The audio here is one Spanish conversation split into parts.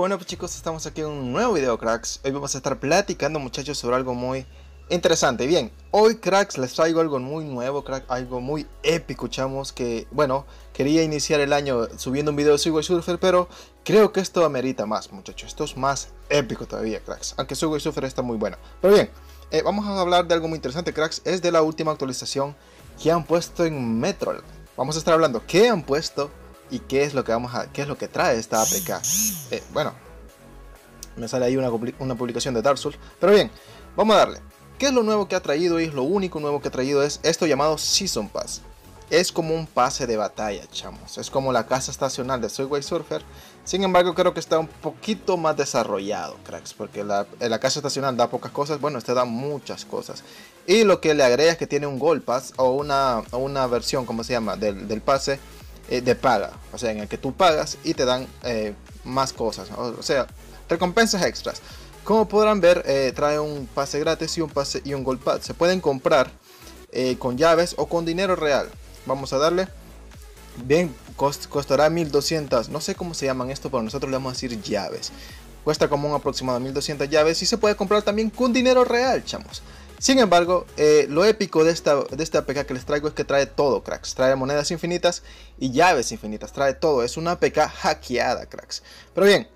Bueno pues chicos, estamos aquí en un nuevo video, cracks. Hoy vamos a estar platicando, muchachos, sobre algo muy interesante. Bien, hoy, cracks, les traigo algo muy nuevo, crack, algo muy épico, chamos. Que, bueno, quería iniciar el año subiendo un video de Subway Surfer, pero creo que esto amerita más, muchachos. Esto es más épico todavía, cracks, aunque Subway Surfer está muy bueno. Pero bien, vamos a hablar de algo muy interesante, cracks. Es de la última actualización que han puesto en Metro. Vamos a estar hablando qué han puesto y qué es lo que trae esta APK. Bueno, me sale ahí una publicación de Dark Souls, pero bien, vamos a darle. ¿Qué es lo nuevo que ha traído? Y lo único nuevo que ha traído es esto llamado Season Pass. Es como un pase de batalla, chamos. Es como la casa estacional de Subway Surfer. Sin embargo, creo que está un poquito más desarrollado, cracks, porque la casa estacional da pocas cosas. Bueno, este da muchas cosas. Y lo que le agrega es que tiene un Gold Pass o una versión, como se llama, del pase de paga. O sea, en el que tú pagas y te dan más cosas. O sea, recompensas extras. Como podrán ver, trae un pase gratis y un Gold Pass. Se pueden comprar con llaves o con dinero real. Vamos a darle. Bien, costará 1200. No sé cómo se llaman esto, pero nosotros le vamos a decir llaves. Cuesta como un aproximado 1200 llaves y se puede comprar también con dinero real, chamos. Sin embargo, lo épico de esta APK que les traigo es que trae todo, cracks. Trae monedas infinitas y llaves infinitas. Trae todo. Es una APK hackeada, cracks. Pero bien,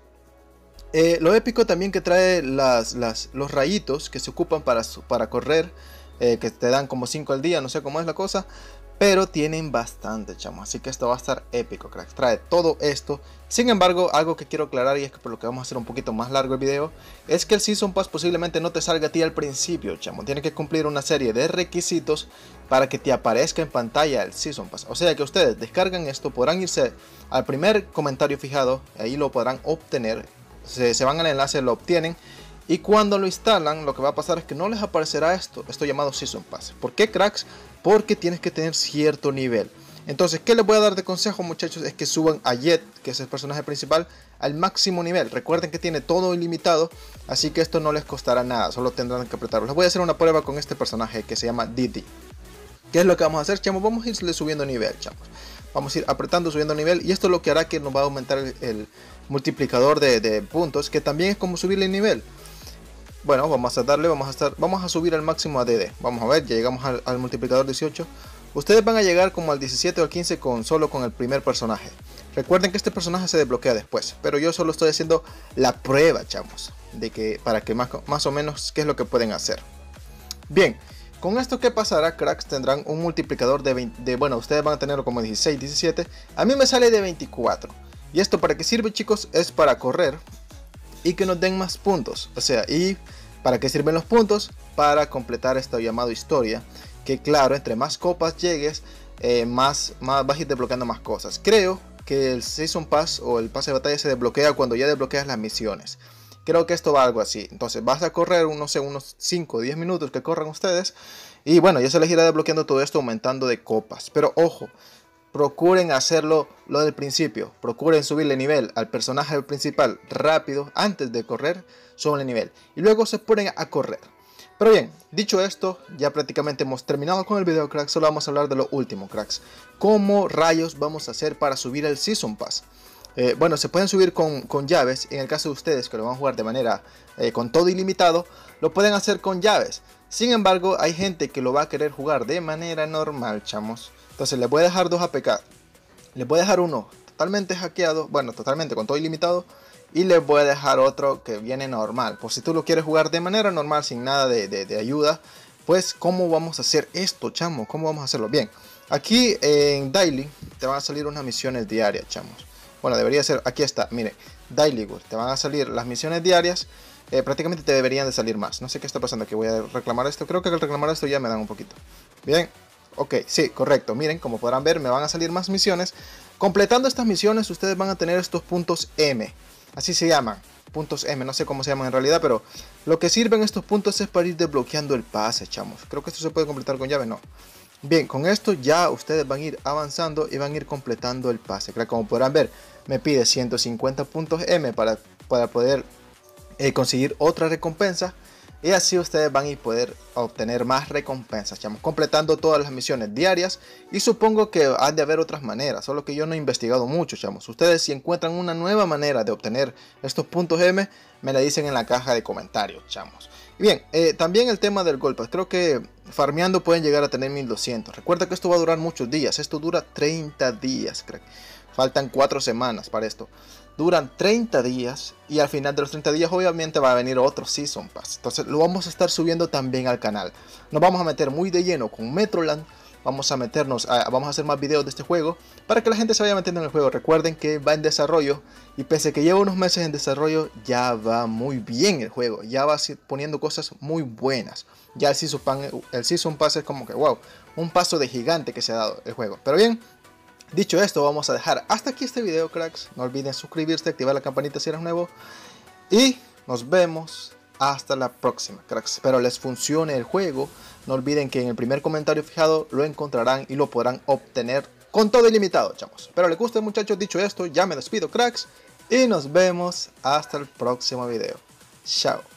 lo épico también que trae los rayitos que se ocupan para correr. Que te dan como 5 al día, no sé cómo es la cosa. Pero tienen bastante, chamo. Así que esto va a estar épico, cracks. Trae todo esto. Sin embargo, algo que quiero aclarar, y es que por lo que vamos a hacer un poquito más largo el video, es que el Season Pass posiblemente no te salga a ti al principio, chamo. Tienes que cumplir una serie de requisitos para que te aparezca en pantalla el Season Pass. O sea que ustedes descargan esto, podrán irse al primer comentario fijado, ahí lo podrán obtener. Se van al enlace, lo obtienen. Y cuando lo instalan, lo que va a pasar es que no les aparecerá esto llamado Season Pass. ¿Por qué, cracks? Porque tienes que tener cierto nivel. Entonces, ¿qué les voy a dar de consejo, muchachos? Es que suban a Jet, que es el personaje principal, al máximo nivel. Recuerden que tiene todo ilimitado, así que esto no les costará nada, solo tendrán que apretarlo. Les voy a hacer una prueba con este personaje que se llama Didi. ¿Qué es lo que vamos a hacer, chamos? Vamos a irle subiendo nivel, chamos. Vamos a ir apretando, subiendo nivel, y esto lo que hará que nos va a aumentar el multiplicador de puntos, que también es como subirle nivel. Bueno, vamos a darle, vamos a subir al máximo a DD. Vamos a ver, ya llegamos al multiplicador 18. Ustedes van a llegar como al 17 o al 15 solo con el primer personaje. Recuerden que este personaje se desbloquea después, pero yo solo estoy haciendo la prueba, chavos, de que para que más o menos qué es lo que pueden hacer. Bien, con esto que pasará, cracks, tendrán un multiplicador bueno, ustedes van a tenerlo como 16, 17. A mí me sale de 24. ¿Y esto para qué sirve, chicos? Es para correr y que nos den más puntos. O sea, ¿y para qué sirven los puntos? Para completar esta llamada historia. Que claro, entre más copas llegues, más vas a ir desbloqueando más cosas. Creo que el Season Pass o el pase de batalla se desbloquea cuando ya desbloqueas las misiones. Creo que esto va algo así. Entonces vas a correr unos 5 o 10 minutos que corran ustedes. Y bueno, ya se les irá desbloqueando todo esto aumentando de copas. Pero ojo, procuren hacerlo lo del principio. Procuren subirle nivel al personaje principal rápido. Antes de correr, subenle nivel. Y luego se ponen a correr. Pero bien, dicho esto, ya prácticamente hemos terminado con el video, cracks. Solo vamos a hablar de lo último, cracks. ¿Cómo rayos vamos a hacer para subir el Season Pass? Bueno, se pueden subir con llaves. En el caso de ustedes que lo van a jugar de manera con todo ilimitado, lo pueden hacer con llaves. Sin embargo, hay gente que lo va a querer jugar de manera normal, chamos. Entonces les voy a dejar dos APK. Les voy a dejar uno totalmente hackeado, bueno, totalmente con todo ilimitado. Y les voy a dejar otro que viene normal. Por si tú lo quieres jugar de manera normal, sin nada de ayuda. Pues, ¿cómo vamos a hacer esto, chamo? ¿Cómo vamos a hacerlo? Bien, aquí en Daily te van a salir unas misiones diarias, chamos. Bueno, debería ser, aquí está, mire, Daily Good. Te van a salir las misiones diarias. Prácticamente te deberían de salir más. No sé qué está pasando aquí, voy a reclamar esto. Creo que al reclamar esto ya me dan un poquito. Bien. Ok, sí, correcto. Miren, como podrán ver, me van a salir más misiones. Completando estas misiones, ustedes van a tener estos puntos M. Así se llaman, puntos M. No sé cómo se llaman en realidad, pero lo que sirven estos puntos es para ir desbloqueando el pase, chamos. Creo que esto se puede completar con llave, no. Bien, con esto ya ustedes van a ir avanzando y van a ir completando el pase. Como podrán ver, me pide 150 puntos M para poder conseguir otra recompensa. y así ustedes van a poder obtener más recompensas, chamos, completando todas las misiones diarias. Y supongo que han de haber otras maneras, solo que yo no he investigado mucho, chamos. Ustedes, si encuentran una nueva manera de obtener estos puntos M, me la dicen en la caja de comentarios, chamos. Y bien, también el tema del golpe, creo que farmeando pueden llegar a tener 1200. Recuerda que esto va a durar muchos días, esto dura 30 días, crack. Faltan 4 semanas para esto. Duran 30 días y al final de los 30 días obviamente va a venir otro Season Pass. Entonces lo vamos a estar subiendo también al canal. Nos vamos a meter muy de lleno con Metroland. Vamos a hacer más videos de este juego para que la gente se vaya metiendo en el juego. Recuerden que va en desarrollo y pese a que lleva unos meses en desarrollo, ya va muy bien el juego. Ya va poniendo cosas muy buenas. Ya el Season Pass es como que wow, un paso de gigante que se ha dado el juego. Pero bien, dicho esto, vamos a dejar hasta aquí este video, cracks. No olviden suscribirse, activar la campanita si eres nuevo. Y nos vemos hasta la próxima, cracks. Espero les funcione el juego. No olviden que en el primer comentario fijado lo encontrarán y lo podrán obtener con todo ilimitado, chamos. Espero les guste, muchachos. Dicho esto, ya me despido, cracks. Y nos vemos hasta el próximo video. Chao.